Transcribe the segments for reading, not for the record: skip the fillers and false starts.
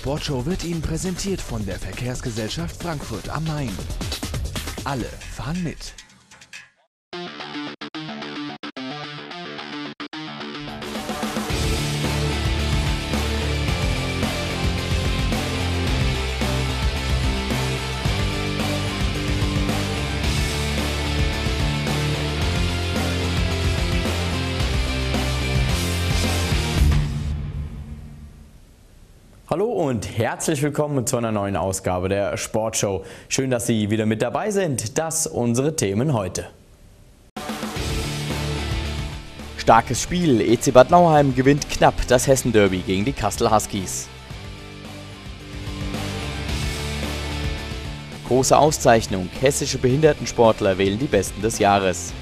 Sportshow wird Ihnen präsentiert von der Verkehrsgesellschaft Frankfurt am Main. Alle fahren mit. Hallo und herzlich willkommen zu einer neuen Ausgabe der Sportshow. Schön, dass Sie wieder mit dabei sind. Das unsere Themen heute. Starkes Spiel. EC Bad Nauheim gewinnt knapp das Hessen-Derby gegen die Kassel Huskies. Große Auszeichnung. Hessische Behindertensportler wählen die Besten des Jahres.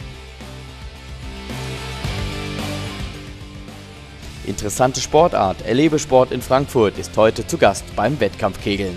Interessante Sportart. Erlebesport in Frankfurt ist heute zu Gast beim Wettkampfkegeln.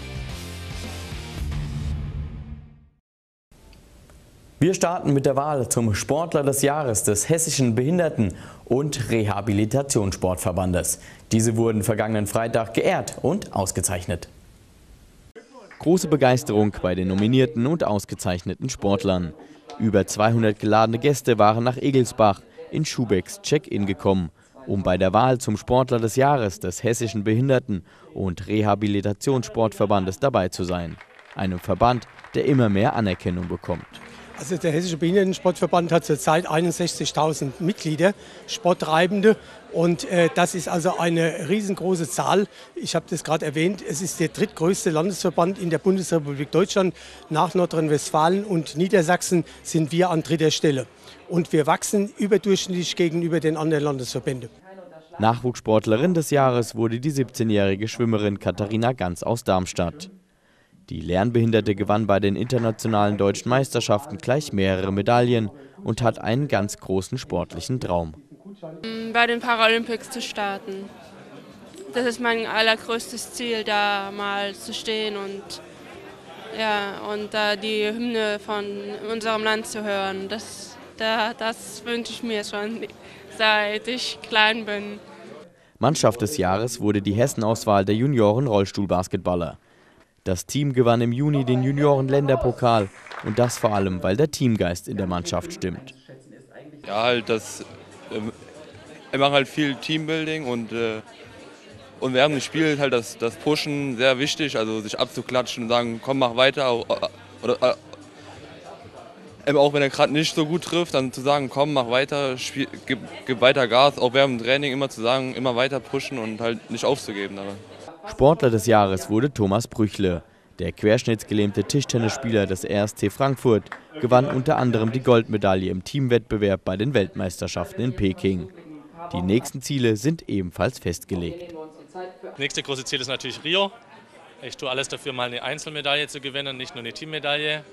Wir starten mit der Wahl zum Sportler des Jahres des Hessischen Behinderten- und Rehabilitationssportverbandes. Diese wurden vergangenen Freitag geehrt und ausgezeichnet. Große Begeisterung bei den nominierten und ausgezeichneten Sportlern. Über 200 geladene Gäste waren nach Egelsbach in Schubecks Check-in gekommen, um bei der Wahl zum Sportler des Jahres des Hessischen Behinderten- und Rehabilitationssportverbandes dabei zu sein. Einem Verband, der immer mehr Anerkennung bekommt. Also der Hessische Behindertensportverband hat zurzeit 61.000 Mitglieder, Sporttreibende, und das ist also eine riesengroße Zahl. Ich habe das gerade erwähnt, es ist der drittgrößte Landesverband in der Bundesrepublik Deutschland. Nach Nordrhein-Westfalen und Niedersachsen sind wir an dritter Stelle. Und wir wachsen überdurchschnittlich gegenüber den anderen Landesverbänden. Nachwuchssportlerin des Jahres wurde die 17-jährige Schwimmerin Katharina Ganz aus Darmstadt. Die Lernbehinderte gewann bei den internationalen deutschen Meisterschaften gleich mehrere Medaillen und hat einen ganz großen sportlichen Traum. Bei den Paralympics zu starten. Das ist mein allergrößtes Ziel, da mal zu stehen und da die Hymne von unserem Land zu hören. Das wünsche ich mir schon, seit ich klein bin. Mannschaft des Jahres wurde die Hessen-Auswahl der Junioren-Rollstuhlbasketballer. Das Team gewann im Juni den Junioren-Länderpokal und das vor allem, weil der Teamgeist in der Mannschaft stimmt. Ja, halt wir machen halt viel Teambuilding und während des Spiels halt das Pushen sehr wichtig, also sich abzuklatschen und sagen, komm, mach weiter. Auch wenn er gerade nicht so gut trifft, dann zu sagen, komm, mach weiter, gib weiter Gas. Auch während dem Training immer zu sagen, immer weiter pushen und halt nicht aufzugeben dabei. Sportler des Jahres wurde Thomas Brüchle. Der querschnittsgelähmte Tischtennisspieler des RSC Frankfurt gewann unter anderem die Goldmedaille im Teamwettbewerb bei den Weltmeisterschaften in Peking. Die nächsten Ziele sind ebenfalls festgelegt. Das nächste große Ziel ist natürlich Rio. Ich tue alles dafür, mal eine Einzelmedaille zu gewinnen, nicht nur eine Teammedaille.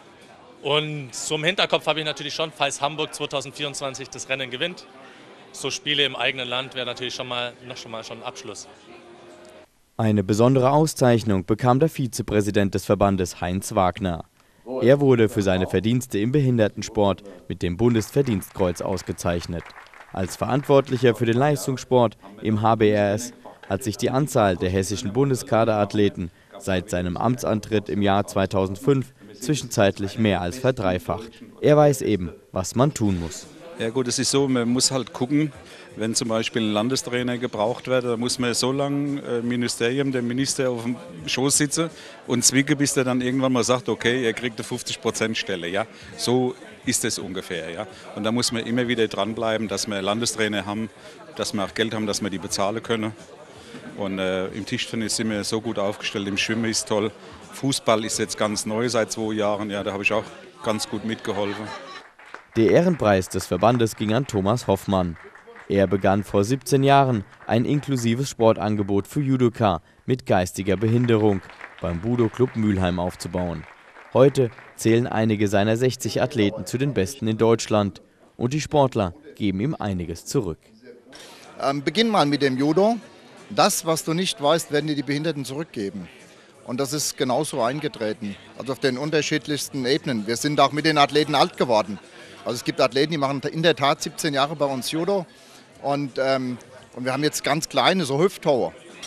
Und so im Hinterkopf habe ich natürlich schon, falls Hamburg 2024 das Rennen gewinnt, so Spiele im eigenen Land wäre natürlich schon mal ein Abschluss. Eine besondere Auszeichnung bekam der Vizepräsident des Verbandes Heinz Wagner. Er wurde für seine Verdienste im Behindertensport mit dem Bundesverdienstkreuz ausgezeichnet. Als Verantwortlicher für den Leistungssport im HBRS hat sich die Anzahl der hessischen Bundeskaderathleten seit seinem Amtsantritt im Jahr 2005 zwischenzeitlich mehr als verdreifacht. Er weiß eben, was man tun muss. Ja gut, es ist so, man muss halt gucken, wenn zum Beispiel ein Landestrainer gebraucht wird, da muss man so lange Ministerium, der Minister auf dem Schoß sitzen und zwicken, bis der dann irgendwann mal sagt, okay, er kriegt eine 50% Stelle. Ja? So ist es ungefähr. Ja? Und da muss man immer wieder dranbleiben, dass wir Landestrainer haben, dass wir auch Geld haben, dass wir die bezahlen können. Und im Tischtennis sind wir so gut aufgestellt, im Schwimmen ist toll. Fußball ist jetzt ganz neu seit 2 Jahren, ja, da habe ich auch ganz gut mitgeholfen. Der Ehrenpreis des Verbandes ging an Thomas Hoffmann. Er begann vor 17 Jahren ein inklusives Sportangebot für Judoka mit geistiger Behinderung beim Budo-Club Mülheim aufzubauen. Heute zählen einige seiner 60 Athleten zu den Besten in Deutschland und die Sportler geben ihm einiges zurück. Beginn mal mit dem Judo. Das, was du nicht weißt, werden dir die Behinderten zurückgeben. Und das ist genauso eingetreten, also auf den unterschiedlichsten Ebenen. Wir sind auch mit den Athleten alt geworden. Also es gibt Athleten, die machen in der Tat 17 Jahre bei uns Judo. Und wir haben jetzt ganz kleine, so Hüfthauer.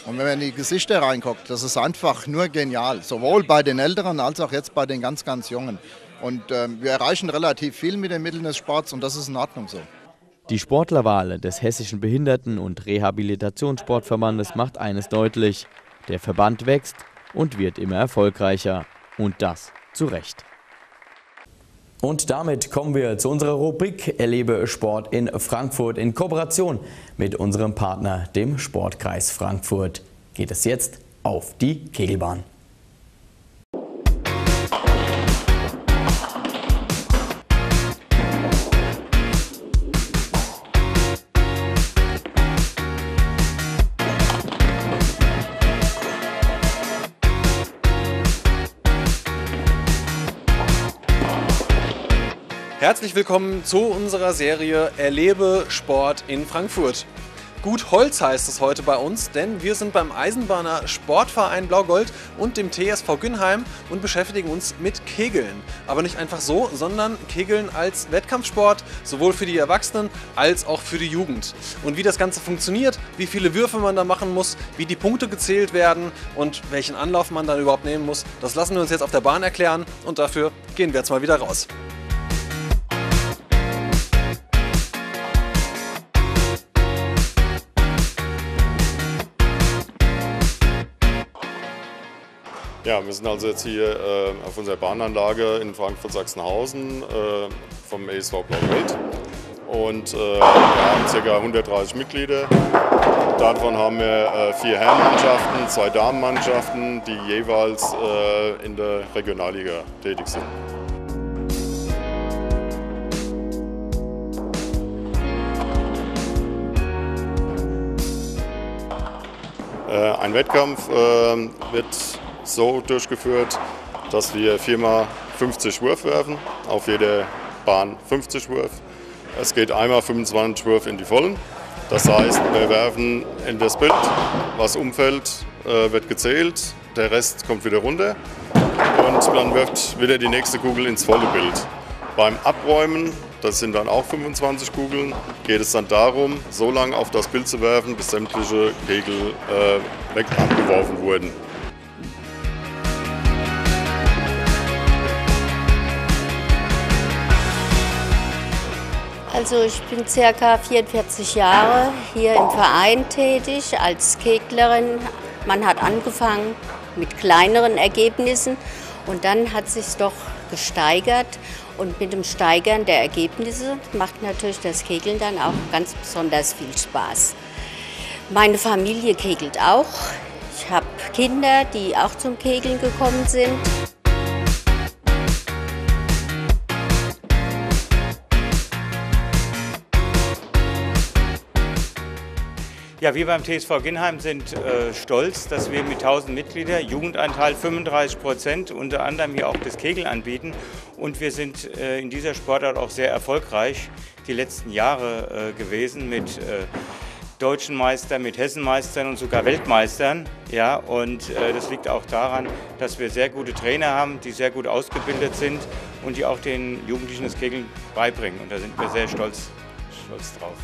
Und wenn man in die Gesichter reinguckt, das ist einfach nur genial. Sowohl bei den Älteren als auch jetzt bei den ganz, ganz Jungen. Und wir erreichen relativ viel mit den Mitteln des Sports und das ist in Ordnung so. Die Sportlerwahl des Hessischen Behinderten- und Rehabilitationssportverbandes macht eines deutlich: Der Verband wächst und wird immer erfolgreicher. Und das zu Recht. Und damit kommen wir zu unserer Rubrik Erlebe Sport in Frankfurt. In Kooperation mit unserem Partner, dem Sportkreis Frankfurt, geht es jetzt auf die Kegelbahn. Herzlich willkommen zu unserer Serie Erlebe Sport in Frankfurt. Gut Holz heißt es heute bei uns, denn wir sind beim Eisenbahner Sportverein Blau-Gold und dem TSV Günheim und beschäftigen uns mit Kegeln. Aber nicht einfach so, sondern Kegeln als Wettkampfsport, sowohl für die Erwachsenen als auch für die Jugend. Und wie das Ganze funktioniert, wie viele Würfe man da machen muss, wie die Punkte gezählt werden und welchen Anlauf man dann überhaupt nehmen muss, das lassen wir uns jetzt auf der Bahn erklären und dafür gehen wir jetzt mal wieder raus. Ja, wir sind also jetzt hier auf unserer Bahnanlage in Frankfurt-Sachsenhausen vom ESV Blau-Gold und wir haben ca. 130 Mitglieder. Davon haben wir 4 Herrenmannschaften, 2 Damenmannschaften, die jeweils in der Regionalliga tätig sind. Ein Wettkampf wird so durchgeführt, dass wir 4x 50 Wurf werfen, auf jeder Bahn 50 Wurf. Es geht einmal 25 Wurf in die Vollen. Das heißt, wir werfen in das Bild, was umfällt, wird gezählt, der Rest kommt wieder runter und dann wirft wieder die nächste Kugel ins volle Bild. Beim Abräumen, das sind dann auch 25 Kugeln, geht es dann darum, so lange auf das Bild zu werfen, bis sämtliche Kegel weg abgeworfen wurden. Also ich bin ca. 44 Jahre hier im Verein tätig als Keglerin. Man hat angefangen mit kleineren Ergebnissen und dann hat es sich doch gesteigert. Und mit dem Steigern der Ergebnisse macht natürlich das Kegeln dann auch ganz besonders viel Spaß. Meine Familie kegelt auch. Ich habe Kinder, die auch zum Kegeln gekommen sind. Ja, wir beim TSV Günheim sind stolz, dass wir mit 1000 Mitgliedern, Jugendanteil 35%, unter anderem hier auch das Kegeln anbieten. Und wir sind in dieser Sportart auch sehr erfolgreich die letzten Jahre gewesen mit deutschen Meistern, mit Hessenmeistern und sogar Weltmeistern. Ja, und das liegt auch daran, dass wir sehr gute Trainer haben, die sehr gut ausgebildet sind und die auch den Jugendlichen das Kegeln beibringen. Und da sind wir sehr stolz drauf.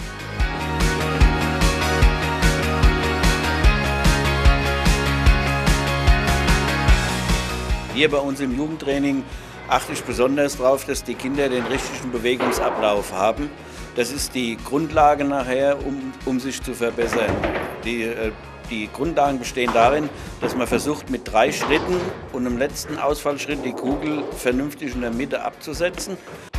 Hier bei uns im Jugendtraining achte ich besonders darauf, dass die Kinder den richtigen Bewegungsablauf haben. Das ist die Grundlage nachher, um sich zu verbessern. Die Grundlagen bestehen darin, dass man versucht, mit 3 Schritten und im letzten Ausfallschritt die Kugel vernünftig in der Mitte abzusetzen.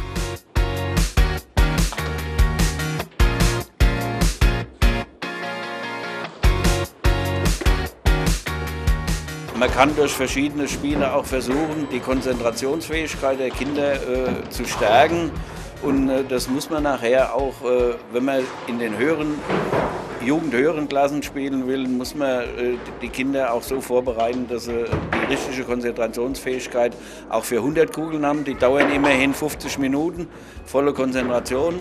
Man kann durch verschiedene Spiele auch versuchen, die Konzentrationsfähigkeit der Kinder zu stärken. Und das muss man nachher auch, wenn man in den höheren Klassen spielen will, muss man die Kinder auch so vorbereiten, dass sie die richtige Konzentrationsfähigkeit auch für 100 Kugeln haben. Die dauern immerhin 50 Minuten, volle Konzentration.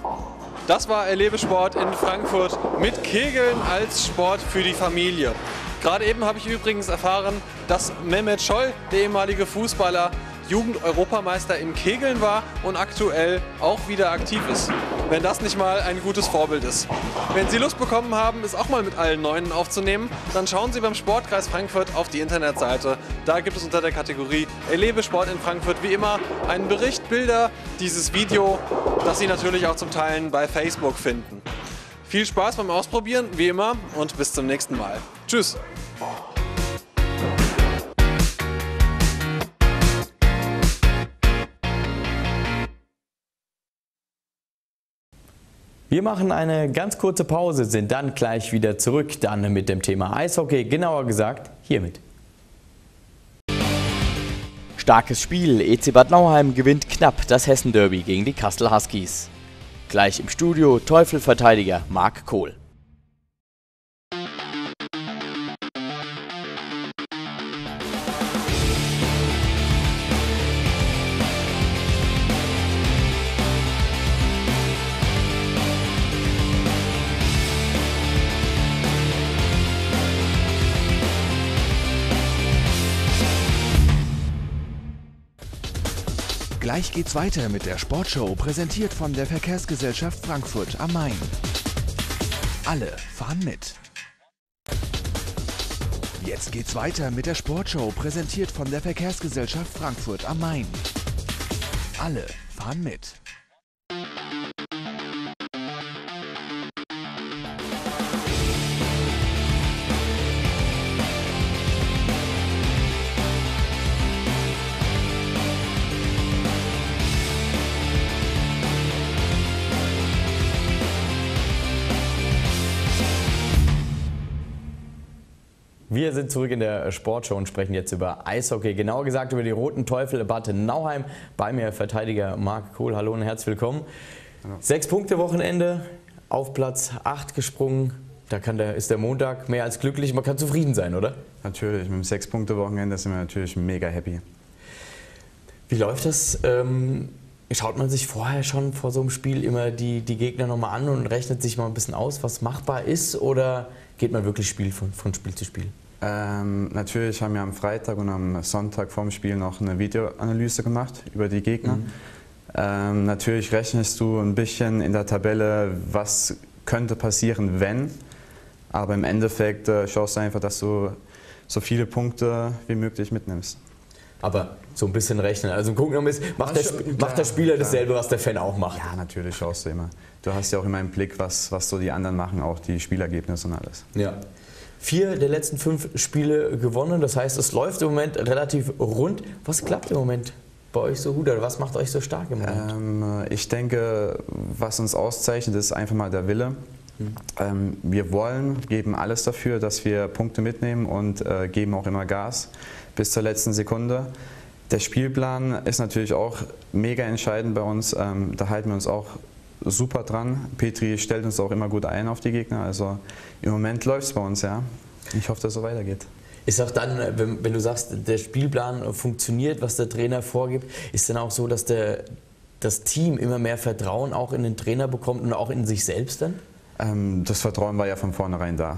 Das war Erlebe Sport in Frankfurt mit Kegeln als Sport für die Familie. Gerade eben habe ich übrigens erfahren, dass Mehmet Scholl, der ehemalige Fußballer, Jugend-Europameister im Kegeln war und aktuell auch wieder aktiv ist. Wenn das nicht mal ein gutes Vorbild ist. Wenn Sie Lust bekommen haben, es auch mal mit allen Neunen aufzunehmen, dann schauen Sie beim Sportkreis Frankfurt auf die Internetseite. Da gibt es unter der Kategorie Erlebe Sport in Frankfurt wie immer einen Bericht, Bilder, dieses Video, das Sie natürlich auch zum Teil bei Facebook finden. Viel Spaß beim Ausprobieren, wie immer, und bis zum nächsten Mal. Tschüss! Wir machen eine ganz kurze Pause, sind dann gleich wieder zurück, dann mit dem Thema Eishockey, genauer gesagt hiermit. Starkes Spiel, EC Bad Nauheim gewinnt knapp das Hessen-Derby gegen die Kassel Huskies. Gleich im Studio Teufel-Verteidiger Marc Kohl. Gleich geht's weiter mit der Sportshow, präsentiert von der Verkehrsgesellschaft Frankfurt am Main. Alle fahren mit. Jetzt geht's weiter mit der Sportshow, präsentiert von der Verkehrsgesellschaft Frankfurt am Main. Alle fahren mit. Wir sind zurück in der Sportshow und sprechen jetzt über Eishockey, genauer gesagt über die Roten Teufel Bad Nauheim. Bei mir Verteidiger Marc Kohl. Hallo und herzlich willkommen. Hallo. 6 Punkte Wochenende, auf Platz 8 gesprungen. Da ist der Montag mehr als glücklich. Man kann zufrieden sein, oder? Natürlich, mit dem 6 Punkte Wochenende sind wir natürlich mega happy. Wie läuft das? Schaut man sich vorher schon vor so einem Spiel immer die Gegner nochmal an und rechnet sich mal ein bisschen aus, was machbar ist? Oder geht man wirklich von Spiel zu Spiel? Natürlich haben wir am Freitag und am Sonntag vorm Spiel noch eine Videoanalyse gemacht über die Gegner. Natürlich rechnest du ein bisschen in der Tabelle, was könnte passieren, wenn. Aber im Endeffekt schaust du einfach, dass du so viele Punkte wie möglich mitnimmst. Aber so ein bisschen rechnen. Also gucken, macht der Spieler dasselbe, was der Fan auch macht? Ja, natürlich schaust du immer. Du hast ja auch immer im Blick, was so die anderen machen, auch die Spielergebnisse und alles. Ja. 4 der letzten 5 Spiele gewonnen, das heißt, es läuft im Moment relativ rund. Was klappt im Moment bei euch so gut oder was macht euch so stark im Moment? Ich denke, was uns auszeichnet, ist einfach mal der Wille. Wir geben alles dafür, dass wir Punkte mitnehmen und geben auch immer Gas bis zur letzten Sekunde. Der Spielplan ist natürlich auch mega entscheidend bei uns, da halten wir uns auch super dran. Petri stellt uns auch immer gut ein auf die Gegner, also im Moment läuft es bei uns, ja. Ich hoffe, dass es so weitergeht. Ist auch dann, wenn du sagst, der Spielplan funktioniert, was der Trainer vorgibt, ist dann auch so, dass das Team immer mehr Vertrauen auch in den Trainer bekommt und auch in sich selbst dann? Das Vertrauen war ja von vornherein da.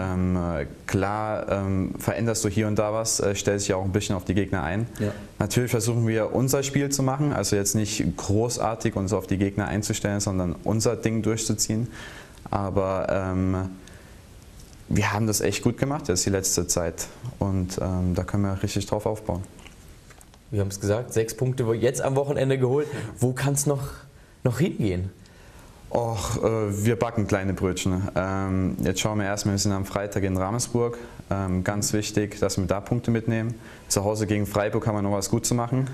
Klar veränderst du hier und da was, stellst dich ja auch ein bisschen auf die Gegner ein. Ja. Natürlich versuchen wir unser Spiel zu machen, also jetzt nicht großartig uns auf die Gegner einzustellen, sondern unser Ding durchzuziehen. Aber wir haben das echt gut gemacht jetzt die letzte Zeit und da können wir richtig drauf aufbauen. Wir haben es gesagt, 6 Punkte jetzt am Wochenende geholt. Wo kann es noch hingehen? Och, wir backen kleine Brötchen. Jetzt schauen wir erstmal, wir sind am Freitag in Ravensburg. Ganz wichtig, dass wir da Punkte mitnehmen. Zu Hause gegen Freiburg haben wir noch was gut zu machen.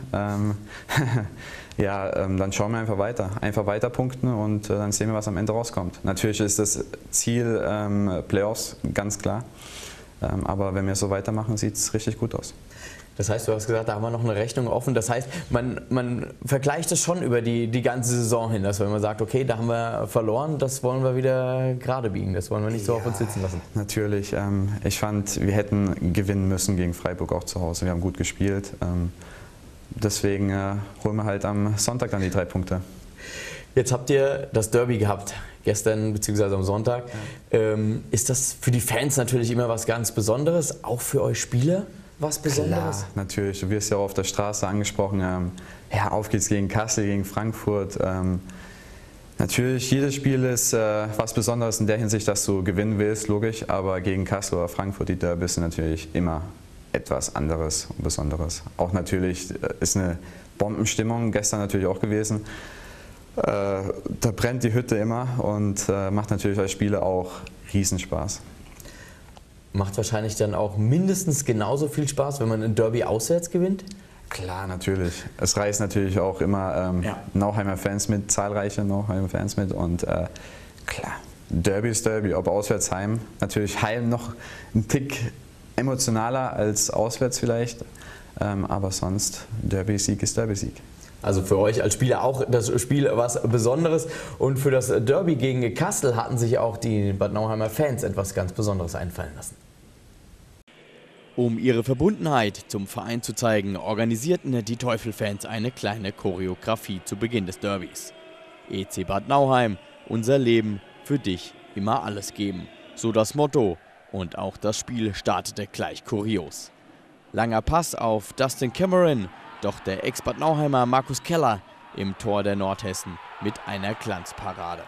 Dann schauen wir einfach weiter. Einfach weiter punkten und dann sehen wir, was am Ende rauskommt. Natürlich ist das Ziel Playoffs, ganz klar. Aber wenn wir so weitermachen, sieht es richtig gut aus. Das heißt, du hast gesagt, da haben wir noch eine Rechnung offen. Das heißt, man vergleicht das schon über die ganze Saison hin, dass wenn man sagt, okay, da haben wir verloren, das wollen wir wieder gerade biegen, das wollen wir nicht so auf uns sitzen lassen. Natürlich. Ich fand, wir hätten gewinnen müssen gegen Freiburg auch zu Hause. Wir haben gut gespielt. Deswegen holen wir halt am Sonntag dann die 3 Punkte. Jetzt habt ihr das Derby gehabt, gestern bzw. am Sonntag. Ja. Ist das für die Fans natürlich immer was ganz Besonderes, auch für euch Spieler was Besonderes? Klar, natürlich. Du wirst ja auch auf der Straße angesprochen. Ja, auf geht's gegen Kassel, gegen Frankfurt. Natürlich, jedes Spiel ist was Besonderes in der Hinsicht, dass du gewinnen willst, logisch. Aber gegen Kassel oder Frankfurt, die Derbys sind natürlich immer etwas anderes und Besonderes. Auch natürlich ist eine Bombenstimmung gestern natürlich auch gewesen. Da brennt die Hütte immer und macht natürlich als Spieler auch Riesenspaß. Macht wahrscheinlich dann auch mindestens genauso viel Spaß, wenn man ein Derby auswärts gewinnt? Klar, natürlich. Es reißt natürlich auch immer Nauheimer Fans mit, zahlreiche Nauheimer Fans mit und klar, Derby ist Derby, ob auswärts, heim. Natürlich heim noch ein Tick emotionaler als auswärts vielleicht, aber sonst Derby-Sieg ist Derby-Sieg. Also für euch als Spieler auch das Spiel was Besonderes und für das Derby gegen Kassel hatten sich auch die Bad Nauheimer Fans etwas ganz Besonderes einfallen lassen. Um ihre Verbundenheit zum Verein zu zeigen, organisierten die Teufel-Fans eine kleine Choreografie zu Beginn des Derbys. EC Bad Nauheim, unser Leben, für dich immer alles geben. So das Motto und auch das Spiel startete gleich kurios. Langer Pass auf Dustin Cameron, doch der Ex-Bad Nauheimer Markus Keller im Tor der Nordhessen mit einer Glanzparade.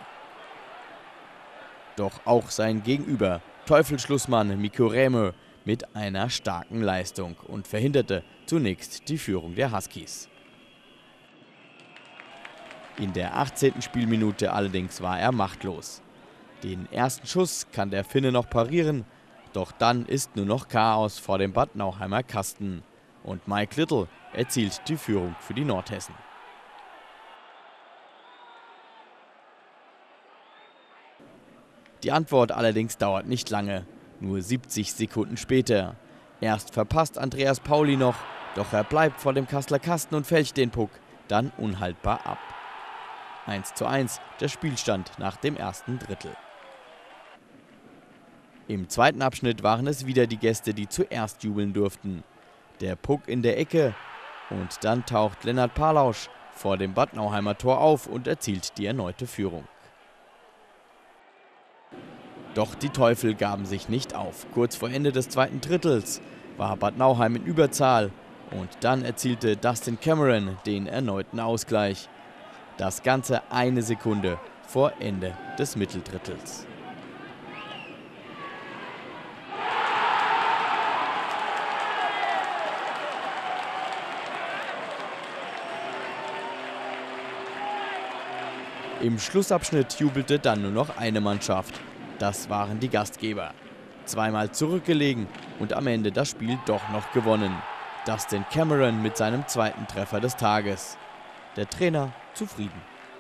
Doch auch sein Gegenüber, Teufelsschlussmann Mikko Rämö, mit einer starken Leistung und verhinderte zunächst die Führung der Huskies. In der 18. Spielminute allerdings war er machtlos. Den ersten Schuss kann der Finne noch parieren, doch dann ist nur noch Chaos vor dem Bad Nauheimer Kasten. Und Mike Little erzielt die Führung für die Nordhessen. Die Antwort allerdings dauert nicht lange, nur 70 Sekunden später. Erst verpasst Andreas Pauli noch, doch er bleibt vor dem Kasseler Kasten und fälscht den Puck dann unhaltbar ab. 1:1 der Spielstand nach dem ersten Drittel. Im zweiten Abschnitt waren es wieder die Gäste, die zuerst jubeln durften. Der Puck in der Ecke und dann taucht Lennart Palausch vor dem Bad Nauheimer Tor auf und erzielt die erneute Führung. Doch die Teufel gaben sich nicht auf. Kurz vor Ende des zweiten Drittels war Bad Nauheim in Überzahl und dann erzielte Dustin Cameron den erneuten Ausgleich. Das Ganze eine Sekunde vor Ende des Mitteldrittels. Im Schlussabschnitt jubelte dann nur noch eine Mannschaft. Das waren die Gastgeber. Zweimal zurückgelegen und am Ende das Spiel doch noch gewonnen. Dustin Cameron mit seinem zweiten Treffer des Tages. Der Trainer zufrieden.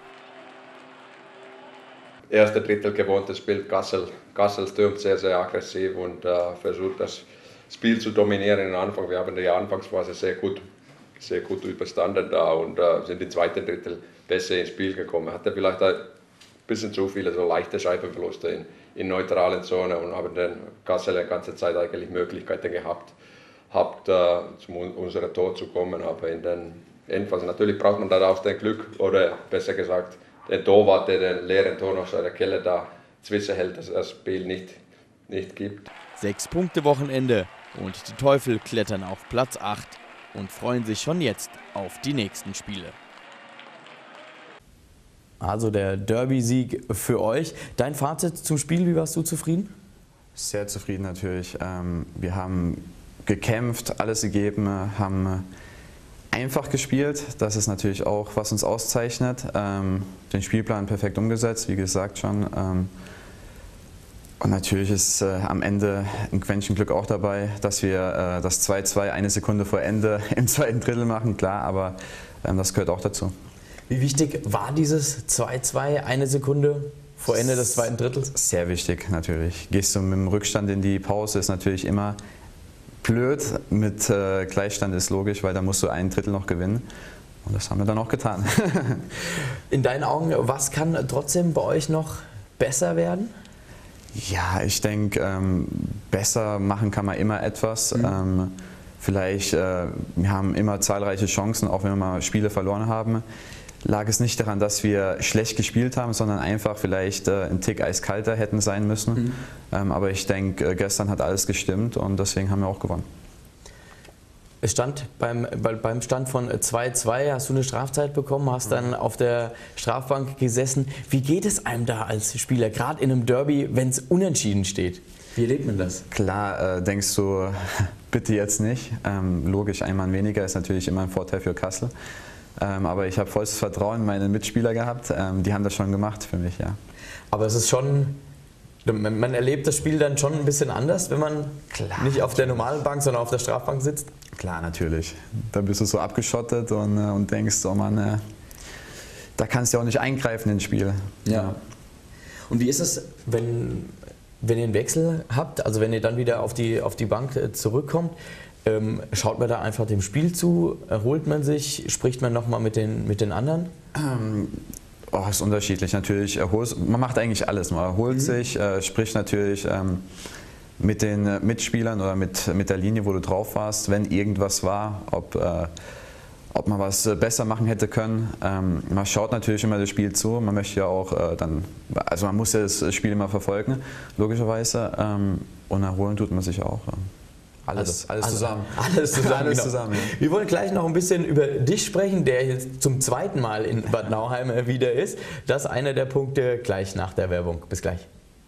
Erste Drittel gewonnen, spielt Kassel. Kassel stürmt sehr, sehr aggressiv und versucht das Spiel zu dominieren am Anfang. Wir haben die Anfangsphase sehr gut überstanden da und sind im zweiten Drittel besser ins Spiel gekommen. Hatte vielleicht ein bisschen zu viele so leichte Scheibenverluste in neutralen Zone und haben dann Kassel die ganze Zeit eigentlich Möglichkeiten gehabt, zum unserem Tor zu kommen. Aber in den Endphase natürlich braucht man da auch das Glück oder besser gesagt den Torwart, der den leeren Tor noch seine Kelle da zwischenhält, dass das Spiel nicht gibt. 6-Punkte-Wochenende und die Teufel klettern auf Platz 8 und freuen sich schon jetzt auf die nächsten Spiele. Also der Derby-Sieg für euch. Dein Fazit zum Spiel, wie warst du zufrieden? Sehr zufrieden natürlich. Wir haben gekämpft, alles gegeben, haben einfach gespielt. Das ist natürlich auch, was uns auszeichnet. Den Spielplan perfekt umgesetzt, wie gesagt schon. Und natürlich ist am Ende ein Quäntchen Glück auch dabei, dass wir das 2:2 eine Sekunde vor Ende im zweiten Drittel machen, klar, aber das gehört auch dazu. Wie wichtig war dieses 2:2 eine Sekunde vor Ende des zweiten Drittels? Sehr wichtig natürlich. Gehst du mit dem Rückstand in die Pause, ist natürlich immer blöd. Mit Gleichstand ist logisch, weil da musst du ein Drittel noch gewinnen. Und das haben wir dann auch getan. In deinen Augen, was kann trotzdem bei euch noch besser werden? Ja, ich denke, besser machen kann man immer etwas. Vielleicht, wir haben immer zahlreiche Chancen, auch wenn wir mal Spiele verloren haben. lag es nicht daran, dass wir schlecht gespielt haben, sondern einfach vielleicht ein Tick eiskalter hätten sein müssen. Aber ich denke, gestern hat alles gestimmt und deswegen haben wir auch gewonnen. Es stand beim Stand von 2:2, hast du eine Strafzeit bekommen, hast dann auf der Strafbank gesessen. Wie geht es einem da als Spieler, gerade in einem Derby, wenn es unentschieden steht? Wie erlebt man das? Klar, denkst du, bitte jetzt nicht. Logisch, ein Mann weniger ist natürlich immer ein Vorteil für Kassel. Aber ich habe vollstes Vertrauen in meine Mitspieler gehabt. Die haben das schon gemacht für mich, ja. Aber es ist schon, man erlebt das Spiel dann schon ein bisschen anders, wenn man nicht auf der normalen Bank, sondern auf der Strafbank sitzt? Klar, natürlich. Da bist du so abgeschottet und denkst, oh Mann, da kannst du auch nicht eingreifen ins Spiel. Ja. Und wie ist es, wenn ihr einen Wechsel habt, also wenn ihr dann wieder auf die Bank zurückkommt, schaut man da einfach dem Spiel zu, erholt man sich, spricht man nochmal mit den anderen? Ist unterschiedlich natürlich. Man macht eigentlich alles. Man erholt sich, spricht natürlich mit den Mitspielern oder mit der Linie, wo du drauf warst, wenn irgendwas war, ob man was besser machen hätte können. Man schaut natürlich immer das Spiel zu. Man möchte ja auch also man muss ja das Spiel immer verfolgen, logischerweise. Und erholen tut man sich auch. Alles zusammen. Alles zusammen. Alles zusammen, ja. Wir wollen gleich noch ein bisschen über dich sprechen, der jetzt zum zweiten Mal in Bad Nauheim wieder ist. Das ist einer der Punkte gleich nach der Werbung. Bis gleich.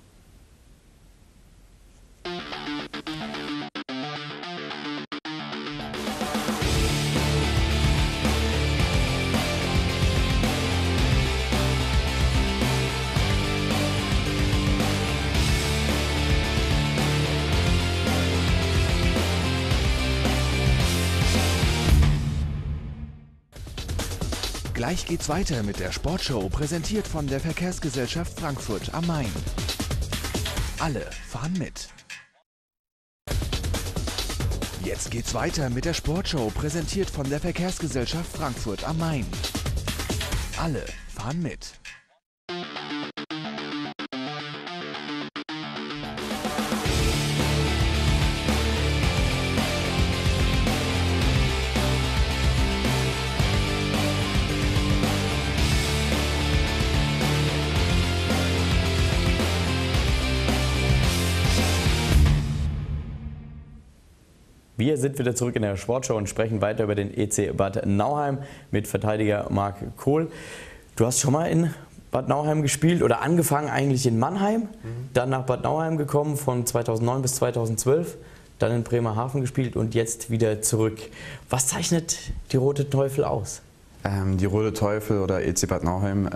Gleich geht's weiter mit der Sportshow, präsentiert von der Verkehrsgesellschaft Frankfurt am Main. Alle fahren mit. Jetzt geht's weiter mit der Sportshow, präsentiert von der Verkehrsgesellschaft Frankfurt am Main. Alle fahren mit. Wir sind wieder zurück in der Sportshow und sprechen weiter über den EC Bad Nauheim mit Verteidiger Marc Kohl. Du hast schon mal in Bad Nauheim gespielt oder angefangen eigentlich in Mannheim, dann nach Bad Nauheim gekommen von 2009 bis 2012, dann in Bremerhaven gespielt und jetzt wieder zurück. Was zeichnet die Rote Teufel aus? Die Rote Teufel oder EC Bad Nauheim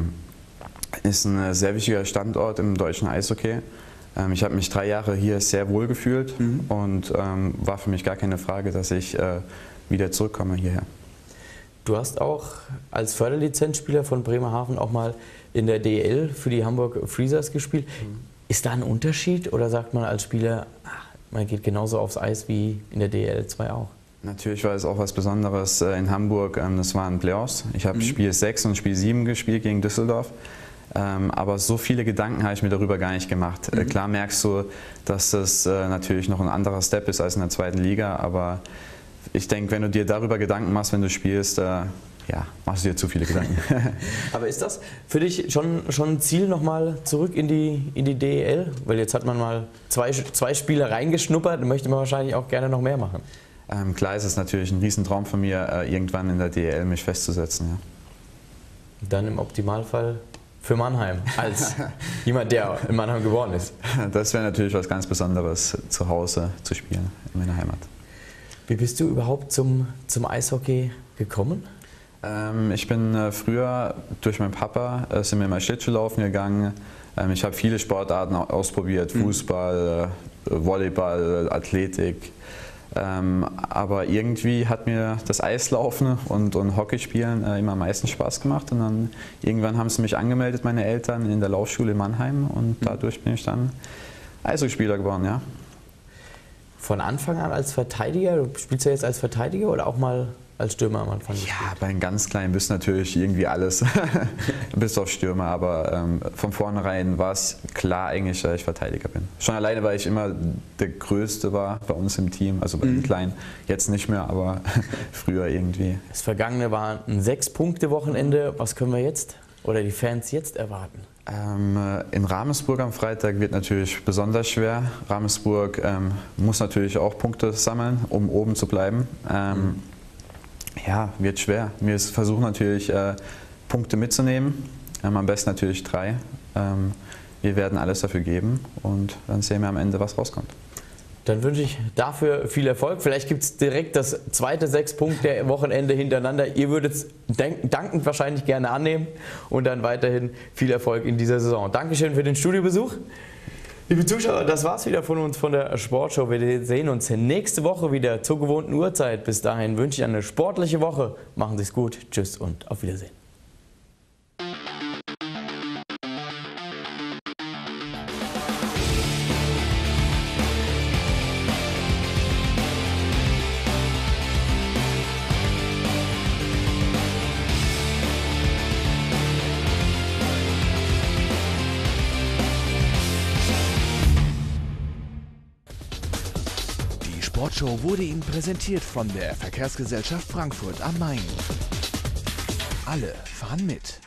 ist ein sehr wichtiger Standort im deutschen Eishockey. Ich habe mich 3 Jahre hier sehr wohl gefühlt und war für mich gar keine Frage, dass ich wieder zurückkomme hierher. Du hast auch als Förderlizenzspieler von Bremerhaven auch mal in der DEL für die Hamburg Freezers gespielt. Ist da ein Unterschied oder sagt man als Spieler, man geht genauso aufs Eis wie in der DEL 2 auch? Natürlich war es auch was Besonderes in Hamburg. Das waren Playoffs. Ich habe Spiel 6 und Spiel 7 gespielt gegen Düsseldorf. Aber so viele Gedanken habe ich mir darüber gar nicht gemacht. Klar merkst du, dass das natürlich noch ein anderer Step ist als in der 2. Liga, aber ich denke, wenn du dir darüber Gedanken machst, wenn du spielst, machst du dir zu viele Gedanken. Aber ist das für dich schon ein Ziel, nochmal zurück in die DEL? Weil jetzt hat man mal zwei Spiele reingeschnuppert und möchte man wahrscheinlich auch gerne noch mehr machen. Klar ist es natürlich ein Riesentraum von mir, irgendwann in der DEL mich festzusetzen. Ja. Dann im Optimalfall für Mannheim, als jemand, der in Mannheim geboren ist. Das wäre natürlich was ganz Besonderes, zu Hause zu spielen, in meiner Heimat. Wie bist du überhaupt zum Eishockey gekommen? Ich bin früher durch meinen Papa, sind wir mal Schlittschuhlaufen gegangen. Ich habe viele Sportarten ausprobiert, Fußball, Volleyball, Athletik. Aber irgendwie hat mir das Eislaufen und Hockeyspielen immer am meisten Spaß gemacht. Und dann irgendwann haben sie mich angemeldet, meine Eltern, in der Laufschule in Mannheim. Und dadurch bin ich dann Eishockeyspieler geworden, ja. Von Anfang an als Verteidiger? Du spielst ja jetzt als Verteidiger oder auch mal als Stürmer am Anfang gespielt? Ja, bei den ganz Kleinen bist du natürlich irgendwie alles, bis auf Stürmer, aber von vornherein war es klar eigentlich, dass ich Verteidiger bin. Schon alleine, weil ich immer der Größte war bei uns im Team, also bei den Kleinen. Jetzt nicht mehr, aber früher irgendwie. Das vergangene war ein 6-Punkte-Wochenende. Was können wir jetzt oder die Fans jetzt erwarten? In Ravensburg am Freitag wird natürlich besonders schwer. Ravensburg muss natürlich auch Punkte sammeln, um oben zu bleiben. Ja, wird schwer. Wir versuchen natürlich Punkte mitzunehmen, am besten natürlich 3. Wir werden alles dafür geben und dann sehen wir am Ende, was rauskommt. Dann wünsche ich dafür viel Erfolg. Vielleicht gibt es direkt das zweite 6-Punkte-Wochenende hintereinander. Ihr würdet es dankend wahrscheinlich gerne annehmen und dann weiterhin viel Erfolg in dieser Saison. Dankeschön für den Studiobesuch. Liebe Zuschauer, das war's wieder von uns von der Sportshow. Wir sehen uns nächste Woche wieder zur gewohnten Uhrzeit. Bis dahin wünsche ich eine sportliche Woche. Machen Sie es gut. Tschüss und auf Wiedersehen. Die Sportshow wurde Ihnen präsentiert von der Verkehrsgesellschaft Frankfurt am Main. Alle fahren mit.